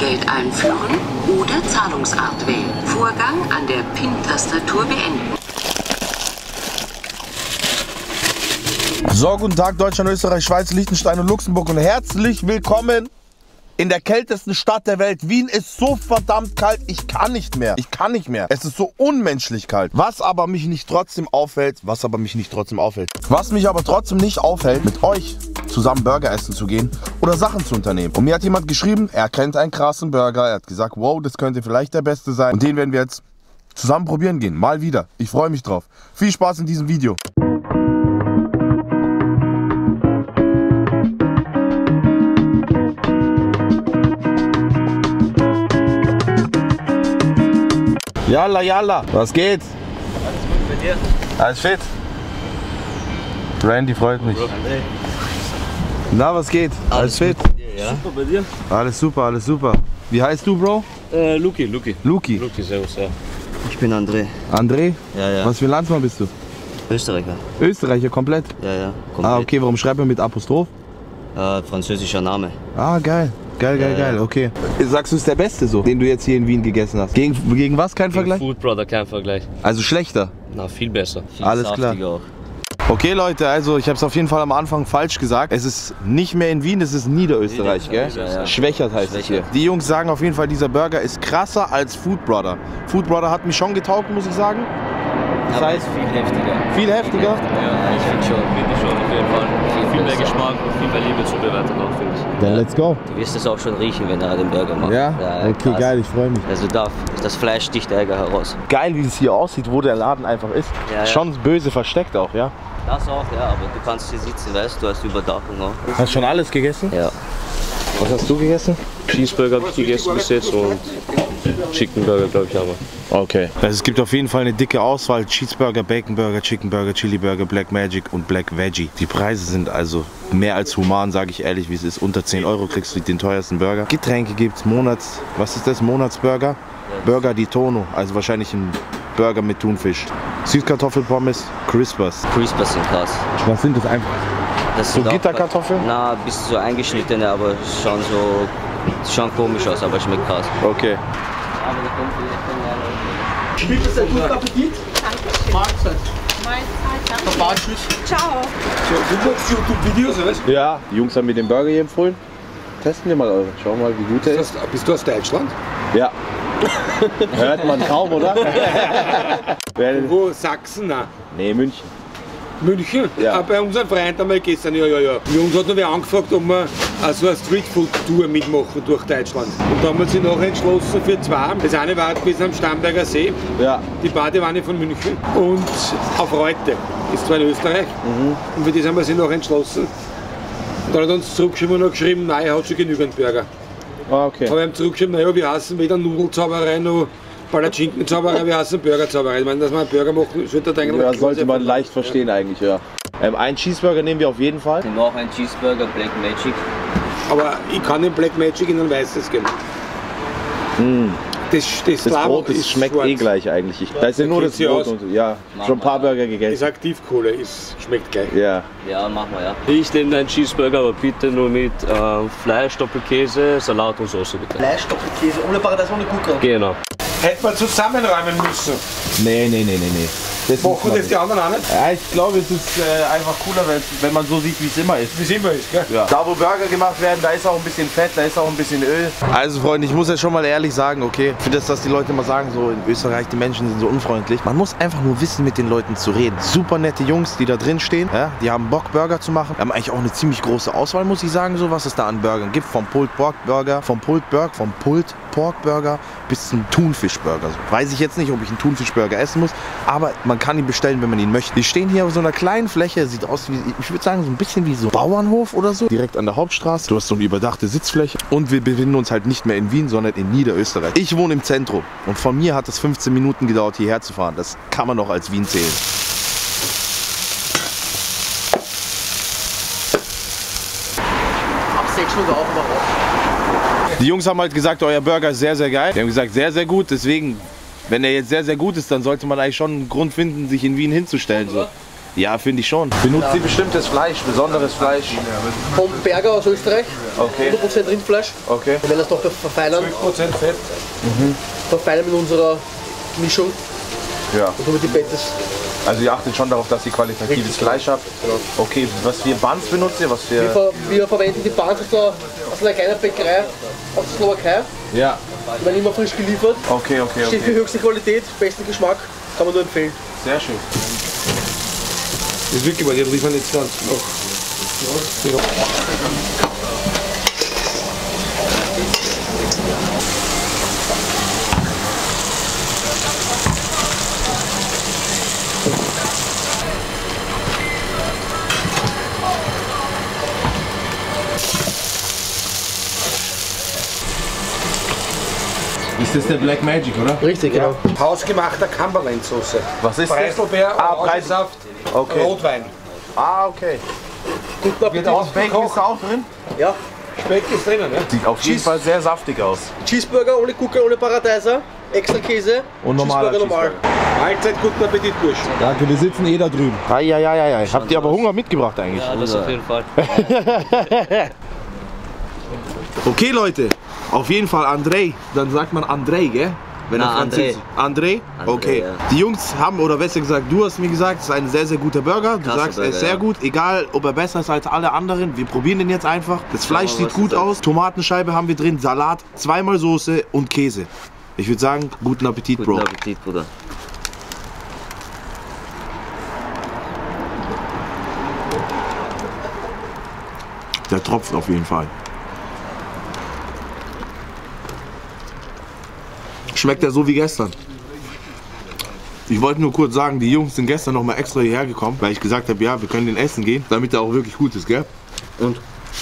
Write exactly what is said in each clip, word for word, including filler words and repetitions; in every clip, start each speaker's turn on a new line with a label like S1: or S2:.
S1: Bargeld einführen oder Zahlungsart wählen. Vorgang an der PIN-Tastatur beenden.
S2: So, guten Tag Deutschland, Österreich, Schweiz, Liechtenstein und Luxemburg und herzlich willkommen in der kältesten Stadt der Welt. Wien ist so verdammt kalt, ich kann nicht mehr. Ich kann nicht mehr. Es ist so unmenschlich kalt. Was aber mich nicht trotzdem auffällt, was aber mich nicht trotzdem auffällt, was mich aber trotzdem nicht aufhält, mit euch zusammen Burger essen zu gehen oder Sachen zu unternehmen. Und mir hat jemand geschrieben, er kennt einen krassen Burger. Er hat gesagt, wow, das könnte vielleicht der beste sein. Und den werden wir jetzt zusammen probieren gehen. Mal wieder. Ich freue mich drauf. Viel Spaß in diesem Video. Yalla, yalla. Was geht?
S3: Alles gut bei dir?
S2: Alles fit? Randy freut mich. Na, was geht? Alles, alles fit?
S3: Ja. Super bei dir?
S2: Alles super, alles super. Wie heißt du, Bro?
S3: Äh, Luki, Luki.
S2: Luki?
S3: Luki, servus, ja.
S4: Ich bin André.
S2: André?
S4: Ja, ja.
S2: Was für ein Landsmann bist du?
S4: Österreicher.
S2: Österreicher, komplett?
S4: Ja, ja. Komplett.
S2: Ah, okay. Warum schreibt man mit Apostroph?
S4: Äh, französischer Name.
S2: Ah, geil. Geil, geil,
S4: ja,
S2: geil, okay. Sagst du, ist der beste so, den du jetzt hier in Wien gegessen hast? Gegen, gegen was kein
S3: Gegen
S2: Vergleich?
S3: Food Brother, kein Vergleich.
S2: Also schlechter?
S3: Na, viel besser.
S4: Viel
S2: Alles klar.
S4: Auch.
S2: Okay Leute, also ich habe es auf jeden Fall am Anfang falsch gesagt. Es ist nicht mehr in Wien, es ist Niederösterreich, gell?
S4: Ja, ja.
S2: Schwächert heißt es hier. Die Jungs sagen auf jeden Fall, dieser Burger ist krasser als Food Brother. Food Brother hat mich schon getaugt, muss ich sagen. Das
S4: Aber
S2: heißt,
S4: ist viel heftiger.
S2: viel heftiger?
S4: Ja, ich finde schon.
S3: Finde ich schon auf jeden Fall. Viel, viel mehr Geschmack und viel mehr Liebe zubereitet auch, finde ich.
S2: Dann let's go.
S4: Du wirst es auch schon riechen, wenn er den Burger macht.
S2: Ja? Okay,
S4: krass.
S2: geil, ich freue mich.
S4: Also da, das Fleisch sticht ärger heraus.
S2: Geil, wie es hier aussieht, wo der Laden einfach ist.
S4: Ja, ja.
S2: Schon böse versteckt auch, ja?
S4: Das auch, ja, aber du kannst hier sitzen, weißt du, hast Überdachung auch.
S2: Hast schon alles gegessen?
S4: Ja.
S2: Was hast du gegessen?
S3: Cheeseburger habe ich gegessen bis jetzt und Chicken Burger, glaube ich, aber.
S2: Okay. Also es gibt auf jeden Fall eine dicke Auswahl. Cheeseburger, Bacon Burger, Chicken Burger, Chili Burger, Black Magic und Black Veggie. Die Preise sind also mehr als human, sage ich ehrlich, wie es ist. Unter zehn Euro kriegst du den teuersten Burger. Getränke gibt's, Monats... Was ist das? Monatsburger? Burger di Tono, also wahrscheinlich ein Burger mit Thunfisch. Süßkartoffelpommes, Crispers.
S4: Crispers sind krass.
S2: Was sind das einfach?
S4: Das
S2: So
S4: sind auch-
S2: Gitterkartoffeln?
S4: Na, ein bisschen so eingeschnittene, aber schon so... Schon komisch aus, aber schmeckt krass.
S2: Okay.
S4: Aber da kommt wieder
S5: Gibt es einen guten Appetit? Mahlzeit.
S6: Mahlzeit,
S5: Verbartschluss.
S6: ciao.
S5: Du machst YouTube-Videos, oder was?
S2: Ja, die Jungs haben mir den Burger hier empfohlen. Testen wir mal eure. Schauen wir mal, wie gut der ist.
S5: Bist du aus Deutschland?
S2: Ja. Hört man kaum, oder? Wer-
S5: Wo? Sachsen? Nein.
S2: Nee, München.
S5: München?
S2: Ja.
S5: Ah, bei unserem Freund haben wir gegessen, ja, ja, ja. Die Jungs hat noch wer angefragt, ob wir äh, so eine Streetfood-Tour mitmachen durch Deutschland. Und da haben wir sich nachher entschlossen für zwei. Das eine war gewesen am Starnberger See,
S2: Ja.
S5: die Badewanne von München. Und auf Reute, ist zwar in Österreich. Und für das haben wir sich nachher entschlossen. Und dann hat er uns zurückgeschrieben und noch geschrieben, nein, er hat schon genügend Burger.
S2: Ah, okay.
S5: Aber wir haben zurückgeschrieben, naja, wir hassen weder Nudelzauberei noch Palatschinken-Zauberei, wir hassen Burger-Zauberei. Ich meine, dass wir einen Burger machen, sollte das eigentlich
S2: Ja,
S5: klar
S2: sollte
S5: sein.
S2: man leicht verstehen eigentlich, ja. Ähm, einen Cheeseburger nehmen wir auf jeden Fall.
S4: Wir machen einen Cheeseburger, Black Magic.
S5: Aber ich kann den Black Magic in ein weißes geben. Das, das,
S2: Das
S5: Lama
S2: Brot, das
S5: ist
S2: schmeckt
S5: schwarz.
S2: eh gleich eigentlich. Ich, da ist ja nur das
S5: kennt sie
S2: Brot
S5: aus.
S2: und ja, schon ein paar Burger
S5: Das
S2: gegessen.
S5: Aktivkohle ist, schmeckt gleich.
S2: Ja.
S4: Ja, machen wir, ja.
S3: Ich nehme einen Cheeseburger, aber bitte nur mit äh, Fleisch, Doppelkäse, Salat und Soße, bitte.
S4: Fleisch, Doppelkäse, ohne Paradise, ohne Kuchen.
S3: Genau.
S5: Hätten wir zusammenräumen müssen.
S2: Nee, nee, nee, nee, nee. Das
S5: Machen das die anderen auch nicht?
S2: Ja, ich glaube, es ist äh, einfach cooler, wenn, wenn man so sieht, wie es immer ist.
S5: Wie es immer ist, gell?
S2: Ja. Da, wo Burger gemacht werden, da ist auch ein bisschen Fett, da ist auch ein bisschen Öl. Also, Freunde, ich muss ja schon mal ehrlich sagen, okay, für das, dass die Leute immer sagen, so in Österreich, die Menschen sind so unfreundlich. Man muss einfach nur wissen, mit den Leuten zu reden. Super nette Jungs, die da drin stehen, ja, die haben Bock, Burger zu machen. Haben eigentlich auch eine ziemlich große Auswahl, muss ich sagen, so was es da an Burgern gibt. Vom Pulled Pork Burger, vom Pulled Burger, vom Pulled Pork Burger bis zum Thunfischburger. So. Weiß ich jetzt nicht, ob ich einen Thunfischburger essen muss, aber man kann ihn bestellen, wenn man ihn möchte. Die stehen hier auf so einer kleinen Fläche, sieht aus wie, ich würde sagen, so ein bisschen wie so ein Bauernhof oder so. Direkt an der Hauptstraße. Du hast so eine überdachte Sitzfläche. Und wir befinden uns halt nicht mehr in Wien, sondern in Niederösterreich. Ich wohne im Zentrum und von mir hat es fünfzehn Minuten gedauert, hierher zu fahren. Das kann man doch als Wien zählen.
S5: Ab sechs Uhr auch mal raus.
S2: Die Jungs haben halt gesagt, euer Burger ist sehr, sehr geil. Die haben gesagt, sehr, sehr gut. Deswegen, wenn er jetzt sehr, sehr gut ist, dann sollte man eigentlich schon einen Grund finden, sich in Wien hinzustellen. So. Ja, finde ich schon. Benutzt sie bestimmtes Fleisch, besonderes Fleisch?
S6: Vom Berger aus Österreich.
S2: Okay.
S6: hundert Prozent Rindfleisch.
S2: Okay.
S6: Wir werden das noch verfeinern.
S5: zwölf Prozent Fett.
S2: Mhm.
S6: Verfeinern mit unserer Mischung.
S2: Ja.
S6: Und somit die Bettes.
S2: Also ihr achtet schon darauf, dass ihr qualitatives
S6: Richtig.
S2: Fleisch habt?
S6: Genau.
S2: Okay, was für Buns benutzt ihr? Was für...
S6: Wir, ver wir verwenden die Buns aus, der, aus einer kleinen Bäckerei aus der Slowakei.
S2: Ja.
S6: Die werden immer frisch geliefert.
S2: Okay, okay,
S6: Steht für
S2: okay.
S6: höchste Qualität, besten Geschmack. Kann man nur empfehlen.
S2: Sehr schön.
S5: Das ist wirklich, weil die liefern jetzt ganz noch.
S2: Ist das der Black Magic, oder?
S6: Richtig, genau.
S5: Hausgemachter Cumberland-Soße.
S2: Was ist das?
S5: Preiselbeer,
S2: Ah,
S5: Orangensaft,
S2: Okay.
S5: Rotwein.
S2: Ah, okay.
S6: Guten Appetit.
S2: Aus Bacon ist da auch drin?
S6: Ja.
S5: Speck ist drinnen, ne?
S2: Sieht auf jeden Fall sehr saftig aus.
S6: Cheeseburger ohne Gurke, ohne Paradeiser. Extra Käse.
S2: Und normaler
S6: Cheeseburger normal.
S5: Mahlzeit, guten Appetit, Burschen.
S7: Danke, wir sitzen eh da drüben.
S2: Eieieiei. Habt ihr aber Hunger mitgebracht eigentlich?
S3: Ja, das auf jeden Fall.
S2: Okay, Leute. Auf jeden Fall André. Dann sagt man André, gell? Wenn
S4: Na,
S2: er Französisch- André?
S4: André,
S2: Okay.
S4: ja.
S2: Die Jungs haben, oder besser gesagt, du hast mir gesagt, es ist ein sehr, sehr guter Burger. Du
S4: Krasser
S2: sagst, er ist
S4: Burger,
S2: sehr
S4: ja.
S2: gut. Egal, ob er besser ist als alle anderen. Wir probieren den jetzt einfach. Das Fleisch
S4: mal,
S2: sieht
S4: was
S2: gut
S4: das
S2: aus. Tomatenscheibe haben wir drin, Salat, zweimal Soße und Käse. Ich würde sagen, guten Appetit,
S4: Guten
S2: Bro.
S4: Appetit, Bruder.
S2: Der tropft auf jeden Fall. Schmeckt er so wie gestern. Ich wollte nur kurz sagen, die Jungs sind gestern noch mal extra hierher gekommen, weil ich gesagt habe, ja, wir können den essen gehen, damit er auch wirklich gut ist, gell? Und?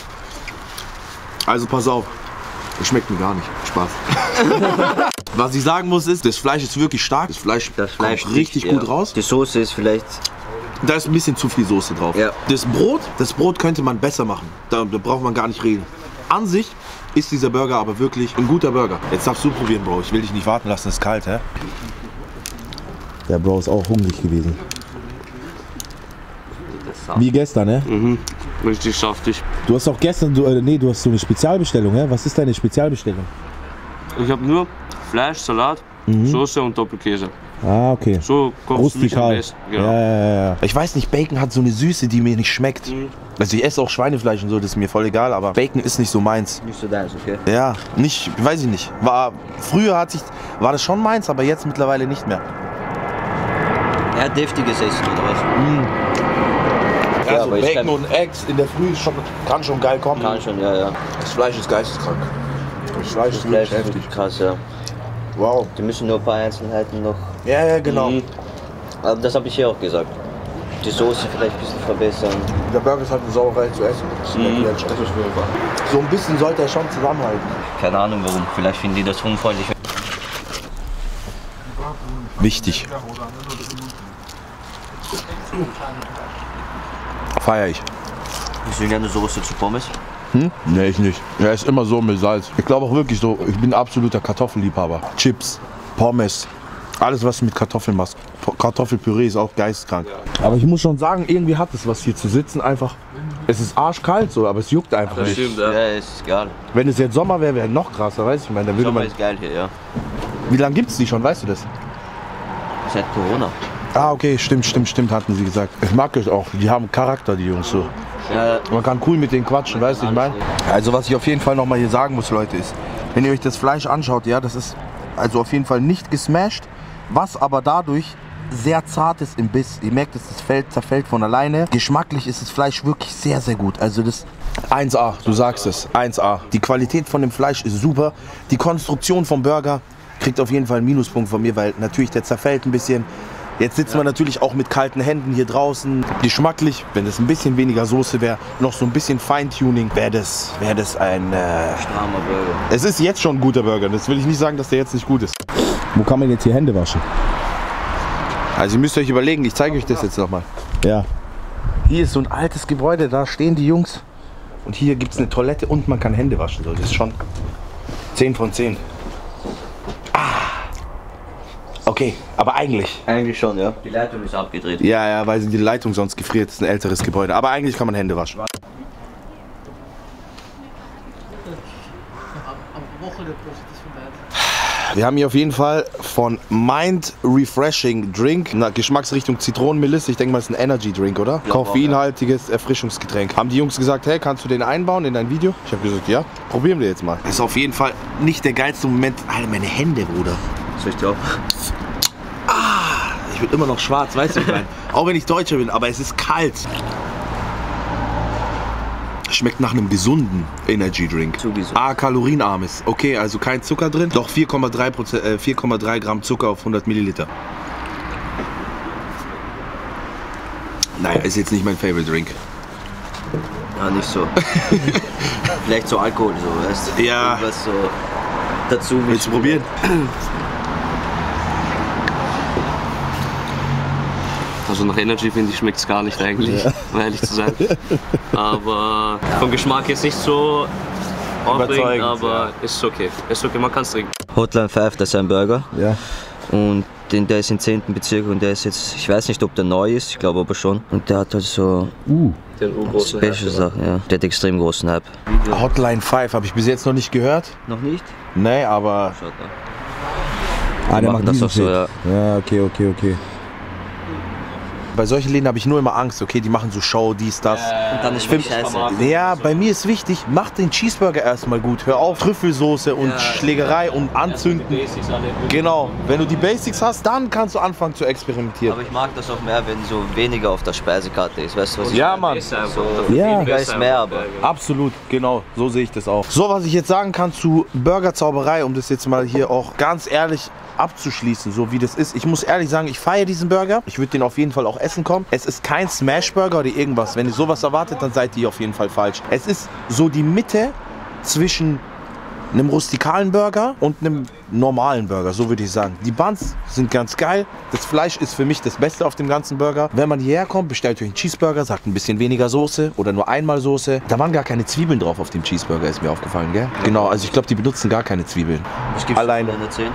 S2: Also pass auf, das schmeckt mir gar nicht. Spaß. Was ich sagen muss ist, das Fleisch ist wirklich stark. Das Fleisch,
S4: Das Fleisch
S2: kommt richtig
S4: riecht,
S2: gut
S4: ja.
S2: raus.
S4: Die Soße ist vielleicht.
S2: Da ist ein bisschen zu viel Soße drauf.
S4: Ja.
S2: Das Brot, das Brot könnte man besser machen. Da, da braucht man gar nicht reden. An sich ist dieser Burger aber wirklich ein guter Burger. Jetzt darfst du probieren, Bro. Ich will dich nicht warten lassen, es ist kalt, hä?
S7: Der Bro ist auch hungrig gewesen. Wie gestern, ne?
S3: Mhm. Richtig saftig.
S7: Du hast auch gestern, du, äh, nee, du hast so eine Spezialbestellung, hä? Was ist deine Spezialbestellung?
S3: Ich habe nur Fleisch, Salat, Soße und Doppelkäse.
S7: Ah, okay.
S3: So kommst du mich am
S7: Rustikal.
S3: besten.
S7: Ja,
S3: Genau.
S7: ja, ja, ja.
S2: Ich weiß nicht, Bacon hat so eine Süße, die mir nicht schmeckt. Also ich esse auch Schweinefleisch und so, das ist mir voll egal, aber Bacon ist nicht so meins.
S4: Nicht so deins, okay?
S2: Ja, nicht, weiß ich nicht. War, früher hat sich, war das schon meins, aber jetzt mittlerweile nicht mehr.
S4: Ja, deftiges Essen oder was?
S2: Also
S4: aber ich
S2: Bacon
S4: kann-
S2: und Eggs in der Früh ist schon, kann schon geil kommen.
S4: Kann schon, ja, ja.
S2: Das Fleisch ist geisteskrank. Das Fleisch ist
S4: Fleisch
S2: wirklich
S4: ist
S2: heftig.
S4: wirklich krass, ja.
S2: Wow.
S4: Die müssen nur ein paar Einzelheiten noch.
S2: Ja, ja, genau.
S4: Mhm. Aber das habe ich hier auch gesagt. Die Soße vielleicht ein bisschen verbessern.
S2: Der Burger ist halt eine Sauerei zu essen. Das
S4: Mhm.
S2: merkt ihr jetzt schon. So ein bisschen sollte er schon zusammenhalten.
S4: Keine Ahnung warum. Vielleicht finden die das unfreundlich.
S2: Wichtig. Feier ich.
S4: Hast du gerne Soße zu Pommes?
S7: Hm? Nee, ich nicht. Er ist immer so mit Salz. Ich glaube auch wirklich so, ich bin absoluter Kartoffelliebhaber.
S2: Chips, Pommes, alles was du mit Kartoffeln machst. Po- Kartoffelpüree ist auch geistkrank.
S7: Aber ich muss schon sagen, irgendwie hat es was hier zu sitzen einfach. Es ist arschkalt so, aber es juckt einfach
S3: Das
S7: nicht.
S3: stimmt,
S4: Ja,
S3: ja.
S4: ist egal.
S7: Wenn es jetzt Sommer wäre, wäre noch krasser, weißt du? Ich meine, dann würde
S4: Sommer
S7: man.
S4: ist geil hier, ja.
S2: Wie lange gibt's die schon, weißt du das?
S4: Seit Corona.
S2: Ah, okay, stimmt, stimmt, stimmt, hatten sie gesagt.
S7: Ich mag es auch. Die haben Charakter, die Jungs so.
S4: Ja,
S2: Man kann cool mit denen quatschen, weißt du, ich meine? Also was ich auf jeden Fall noch mal hier sagen muss, Leute, ist, wenn ihr euch das Fleisch anschaut, ja, das ist also auf jeden Fall nicht gesmashed, was aber dadurch sehr zart ist im Biss. Ihr merkt, dass das Fell zerfällt von alleine. Geschmacklich ist das Fleisch wirklich sehr, sehr gut. Also das eins A, du sagst es, eins A. Die Qualität von dem Fleisch ist super. Die Konstruktion vom Burger kriegt auf jeden Fall einen Minuspunkt von mir, weil natürlich der zerfällt ein bisschen. Jetzt sitzen wir natürlich auch mit kalten Händen hier draußen. Geschmacklich, wenn es ein bisschen weniger Soße wäre, noch so ein bisschen Feintuning, wäre das, wär das ein... Äh
S4: strammer Burger.
S2: es ist jetzt schon ein guter Burger. Das will ich nicht sagen, dass der jetzt nicht gut ist.
S7: Wo kann man jetzt hier Hände waschen?
S2: Also ihr müsst euch überlegen, ich zeige euch das jetzt nochmal.
S7: Ja.
S2: Hier ist so ein altes Gebäude, da stehen die Jungs. Und hier gibt es eine Toilette und man kann Hände waschen. So, das ist schon zehn von zehn. Ah. Okay, aber eigentlich.
S4: Eigentlich schon, ja. Die Leitung ist abgedreht.
S2: Ja, ja, weil die Leitung sonst gefriert. Das ist ein älteres Gebäude. Aber eigentlich kann man Hände waschen. Wir haben hier auf jeden Fall von Mind Refreshing Drink, eine Geschmacksrichtung Zitronenmelisse. Ich denke mal, es ist ein Energy Drink, oder? Ja, koffeinhaltiges Erfrischungsgetränk. Haben die Jungs gesagt, hey, kannst du den einbauen in dein Video? Ich habe gesagt, ja, probieren wir jetzt mal. Ist auf jeden Fall nicht der geilste Moment. Alter, meine Hände, Bruder.
S4: Soll ich dir auch?
S2: Ah, ich bin immer noch schwarz, weißt du, ich meine. Auch wenn ich Deutscher bin, aber es ist kalt. Schmeckt nach einem gesunden Energy Drink.
S4: Zu gesund.
S2: Ah, kalorienarmes. Okay, also kein Zucker drin. Doch vier Komma drei Prozent, äh, vier Komma drei Gramm Zucker auf hundert Milliliter. Naja, ist jetzt nicht mein Favorite Drink.
S4: Ja, nicht so. Vielleicht so Alkohol, so, weißt du?
S2: Ja.
S4: Irgendwas so dazu.
S2: Willst du probieren?
S3: Also nach Energy finde ich schmeckt es gar nicht eigentlich, ja. um ehrlich zu sein. Aber vom Geschmack ist nicht so aufregend, aber ja. ist okay. Ist okay, man kann es trinken.
S4: Hotline fünf, das ist ein Burger.
S2: Ja.
S4: Und den, der ist im zehnten Bezirk und der ist jetzt, ich weiß nicht, ob der neu ist, ich glaube aber schon. Und der hat halt so uh, Special Sachen, ja. Der hat extrem großen Hype.
S2: Hotline fünf habe ich bis jetzt noch nicht gehört.
S4: Noch nicht?
S2: Nee, aber...
S4: Schaut da.
S2: Ah, der
S4: macht
S2: macht
S4: das auch so, ja.
S2: Ja, okay, okay, okay. Bei solchen Läden habe ich nur immer Angst, okay, die machen so Show, dies, das.
S4: Und dann ist viel Scheiße.
S2: Ja, bei mir ist wichtig, mach den Cheeseburger erstmal gut. Hör auf, Trüffelsoße und
S3: ja,
S2: Schlägerei und Anzünden. Genau, wenn du die Basics hast, dann kannst du anfangen zu experimentieren.
S4: Aber ich mag das auch mehr, wenn so weniger auf der Speisekarte ist. Weißt du, was ich
S2: Ja, Mann.
S4: So,
S2: Ja.
S4: weniger ist mehr, aber.
S2: Absolut, genau, so sehe ich das auch. So, was ich jetzt sagen kann zu Burgerzauberei, um das jetzt mal hier auch ganz ehrlich abzuschließen, so wie das ist. Ich muss ehrlich sagen, ich feiere diesen Burger. Ich würde den auf jeden Fall auch essen kommen. Es ist kein Smash-Burger oder irgendwas. Wenn ihr sowas erwartet, dann seid ihr auf jeden Fall falsch. Es ist so die Mitte zwischen einem rustikalen Burger und einem normalen Burger, so würde ich sagen. Die Buns sind ganz geil. Das Fleisch ist für mich das Beste auf dem ganzen Burger. Wenn man hierher kommt, bestellt euch einen Cheeseburger, sagt ein bisschen weniger Soße oder nur einmal Soße. Da waren gar keine Zwiebeln drauf auf dem Cheeseburger, ist mir aufgefallen, gell? Genau, also ich glaube, die benutzen gar keine Zwiebeln.
S4: Was gibst
S2: Allein.
S4: du für eine zehn?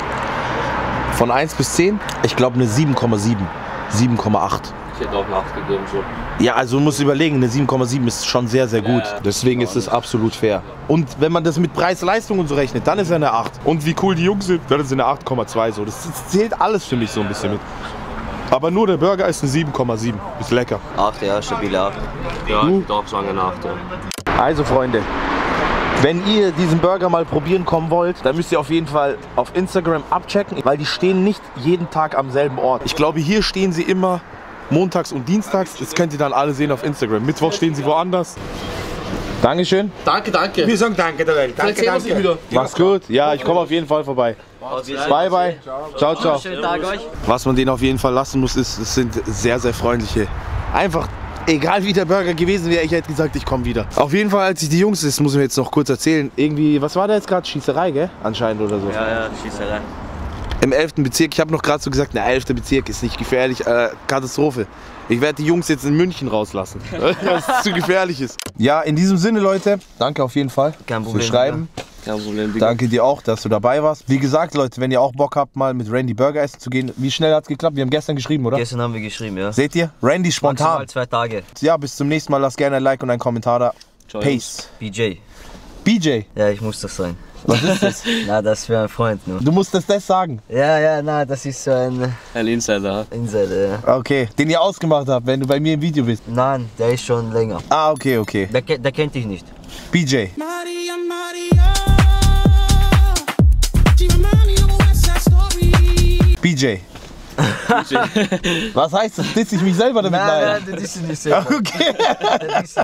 S2: Von eins bis zehn? Ich glaube eine sieben Komma sieben. sieben Komma acht.
S3: Ich hätte auch eine acht gegeben. So.
S2: Ja, also du musst überlegen, eine sieben Komma sieben ist schon sehr, sehr gut.
S3: Ja,
S2: Deswegen ist es absolut fair. Und wenn man das mit Preis-Leistung und so rechnet, dann ist er eine acht. Und wie cool die Jungs sind, dann ist er eine acht Komma zwei. So. Das, das zählt alles für mich so ein bisschen mit. Aber nur der Burger ist eine sieben Komma sieben. Ist lecker.
S4: acht, ja, stabile acht.
S3: Ja, ich würde auch sagen eine acht. Ja.
S2: Also Freunde, wenn ihr diesen Burger mal probieren kommen wollt, dann müsst ihr auf jeden Fall auf Instagram abchecken, weil die stehen nicht jeden Tag am selben Ort. Ich glaube, hier stehen sie immer montags und dienstags. Das könnt ihr dann alle sehen auf Instagram. Mittwoch stehen sie woanders. Dankeschön.
S6: Danke, danke.
S5: Wir sagen danke der Welt. Danke,
S6: Vielleicht sehen wir
S5: danke.
S6: uns wieder.
S2: Mach's gut. Ja, ich komme auf jeden Fall vorbei. Bye, bye. Ciao, ciao.
S4: Schönen Tag euch.
S2: Was man denen auf jeden Fall lassen muss, ist, es sind sehr, sehr freundliche. Einfach, egal wie der Burger gewesen wäre, ich hätte gesagt, ich komme wieder. Auf jeden Fall, als ich die Jungs, das muss ich mir jetzt noch kurz erzählen, irgendwie, was war da jetzt gerade? Schießerei, gell? Anscheinend oder so.
S4: Ja, ja, Schießerei.
S2: Im elften Bezirk, ich habe noch gerade so gesagt, der elfte Bezirk ist nicht gefährlich, äh, Katastrophe. Ich werde die Jungs jetzt in München rauslassen, weil es zu gefährlich ist. Ja, in diesem Sinne, Leute, danke auf jeden Fall
S4: Kein Problem,
S2: fürs Schreiben.
S3: Kein Problem, Digga.
S2: Danke dir auch, dass du dabei warst. Wie gesagt, Leute, wenn ihr auch Bock habt, mal mit Randy Burger essen zu gehen, wie schnell hat es geklappt? Wir haben gestern geschrieben, oder?
S4: Gestern haben wir geschrieben, ja.
S2: Seht ihr? Randy spontan.
S4: Maximal zwei Tage.
S2: Ja, bis zum nächsten Mal. Lasst gerne ein Like und einen Kommentar da.
S3: Ciao,
S2: Peace.
S4: B J.
S2: B J,
S4: Ja, ich muss das sein.
S2: was ist das?
S4: Na, das ist für ein Freund nur.
S2: Du musst das das sagen.
S4: Ja, ja, na, das ist so ein
S3: Ein Insider.
S4: Insider, ja.
S2: Okay, den ihr ausgemacht habt, wenn du bei mir im Video bist.
S4: Nein, der ist schon länger.
S2: Ah, okay, okay.
S4: Der, ke- der kennt dich nicht.
S2: B J.
S8: Maria, Maria. She remind me of a West Side Story.
S2: B J. Was heißt das? Diss ich mich selber damit?
S4: Nein, nein, das ist nicht selber.
S2: Okay.